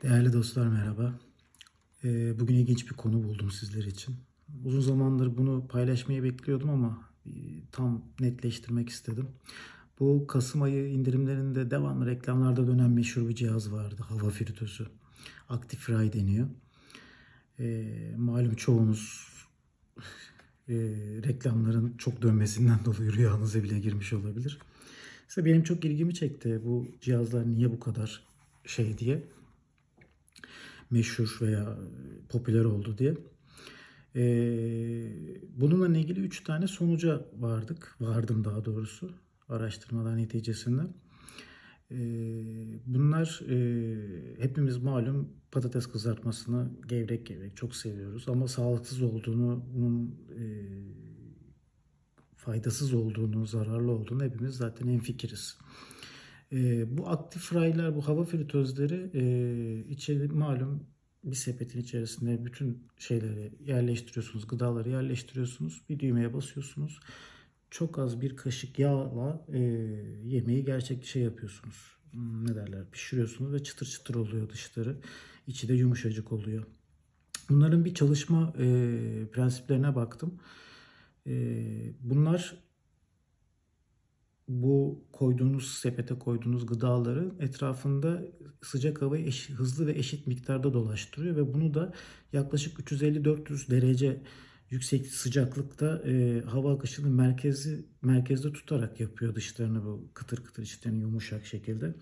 Değerli dostlar merhaba. Bugün ilginç bir konu buldum sizler için. Uzun zamandır bunu paylaşmayı bekliyordum ama tam netleştirmek istedim. Bu Kasım ayı indirimlerinde devamlı reklamlarda dönen meşhur bir cihaz vardı. Hava fritözü. Actifry deniyor. Malum çoğunuz e, reklamların çok dönmesinden dolayı rüyanıza bile girmiş olabilir. İşte benim çok ilgimi çekti bu cihazlar niye bu kadar şey diye. Meşhur veya popüler oldu diye. Bununla ilgili 3 tane sonuca vardım daha doğrusu araştırmalar neticesinde. Bunlar hepimiz malum patates kızartmasını gevrek gevrek çok seviyoruz ama sağlıksız olduğunu, bunun faydasız olduğunu, zararlı olduğunu hepimiz zaten hemfikiriz. Bu aktif fry'ler, bu hava fritözleri içeri malum bir sepetin içerisinde bütün şeyleri yerleştiriyorsunuz, gıdaları yerleştiriyorsunuz. Bir düğmeye basıyorsunuz. Çok az bir kaşık yağla yemeği şey yapıyorsunuz. Ne derler? Pişiriyorsunuz ve çıtır çıtır oluyor dışları. İçi de yumuşacık oluyor. Bunların bir çalışma prensiplerine baktım. Bunlar bu sepete koyduğunuz gıdaları etrafında sıcak havayı hızlı ve eşit miktarda dolaştırıyor ve bunu da yaklaşık 350-400 derece yüksek sıcaklıkta hava akışını merkezde tutarak yapıyor dışlarını bu kıtır kıtır içlerini yumuşak şekilde.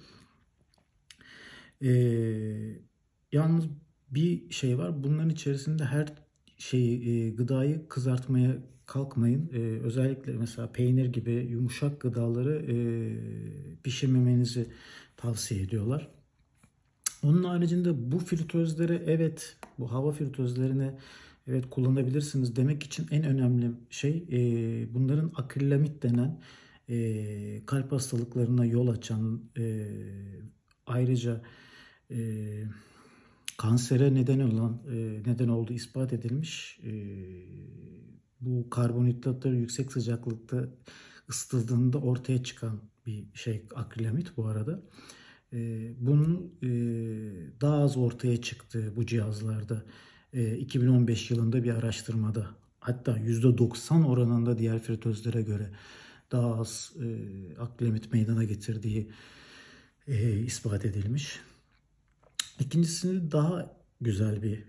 Yalnız bir şey var. Bunların içerisinde her gıdayı kızartmaya kalkmayın. Özellikle mesela peynir gibi yumuşak gıdaları pişirmemenizi tavsiye ediyorlar. Onun haricinde bu fritözlere evet, bu hava fritözlerine evet kullanabilirsiniz demek için en önemli şey bunların akrilamit denen kalp hastalıklarına yol açan ayrıca e, kansere neden olduğu ispat edilmiş. Bu karbonhidratları yüksek sıcaklıkta ısıtıldığında ortaya çıkan bir şey akrilamit bu arada. Bunun daha az ortaya çıktığı bu cihazlarda 2015 yılında bir araştırmada hatta %90 oranında diğer fritözlere göre daha az akrilamit meydana getirdiği ispat edilmiş. İkincisinde daha güzel bir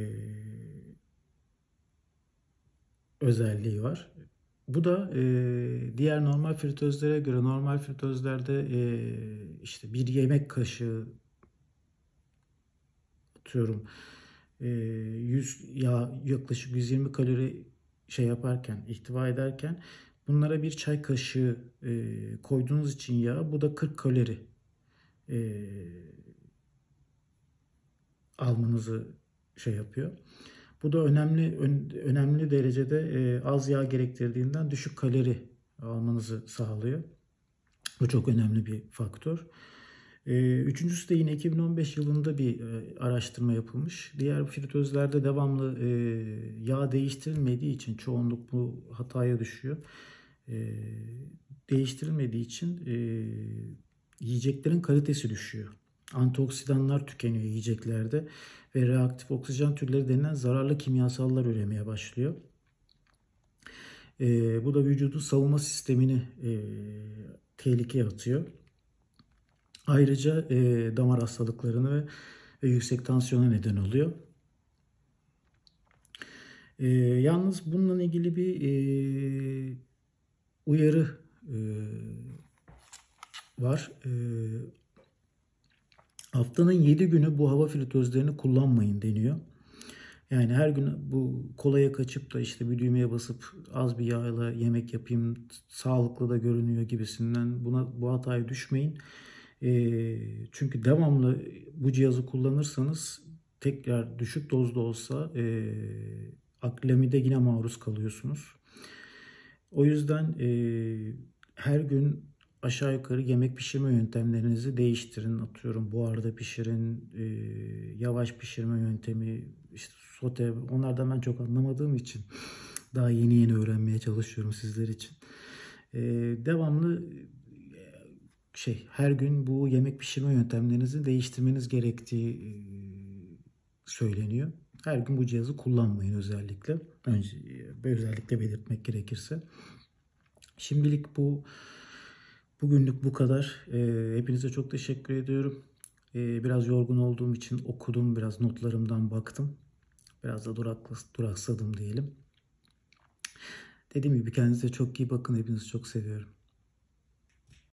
özelliği var. Bu da diğer normal fritözlere göre normal fritözlerde işte bir yemek kaşığı atıyorum 100 yaklaşık 120 kalori şey yaparken ihtiva ederken bunlara bir çay kaşığı koyduğunuz için yağ bu da 40 kalori almanızı şey yapıyor. Bu da önemli derecede az yağ gerektirdiğinden düşük kalori almanızı sağlıyor. Bu çok önemli bir faktör. Üçüncüsü de yine 2015 yılında bir araştırma yapılmış. Diğer fritözlerde devamlı yağ değiştirilmediği için çoğunluk bu hataya düşüyor. Değiştirilmediği için yiyeceklerin kalitesi düşüyor. Antioksidanlar tükeniyor yiyeceklerde ve reaktif oksijen türleri denilen zararlı kimyasallar üremeye başlıyor. Bu da vücudun savunma sistemini tehlikeye atıyor. Ayrıca damar hastalıklarını ve yüksek tansiyona neden oluyor. Yalnız bununla ilgili bir uyarı var. Haftanın 7 günü bu hava fritözlerini kullanmayın deniyor. Yani her gün bu kolaya kaçıp da işte bir düğmeye basıp az bir yağla yemek yapayım, sağlıklı da görünüyor gibisinden bu hataya düşmeyin. Çünkü devamlı bu cihazı kullanırsanız tekrar düşük dozda olsa akrilamide yine maruz kalıyorsunuz. O yüzden her gün aşağı yukarı yemek pişirme yöntemlerinizi değiştirin. Atıyorum buharda pişirin, yavaş pişirme yöntemi, işte sote. Onlardan ben çok anlamadığım için daha yeni öğrenmeye çalışıyorum sizler için. Devamlı her gün bu yemek pişirme yöntemlerinizi değiştirmeniz gerektiği söyleniyor. Her gün bu cihazı kullanmayın özellikle. Özellikle belirtmek gerekirse. Şimdilik bugünlük bu kadar. Hepinize çok teşekkür ediyorum. Biraz yorgun olduğum için okudum, biraz notlarımdan baktım. Biraz da duraksadım diyelim. Dediğim gibi kendinize çok iyi bakın. Hepinizi çok seviyorum.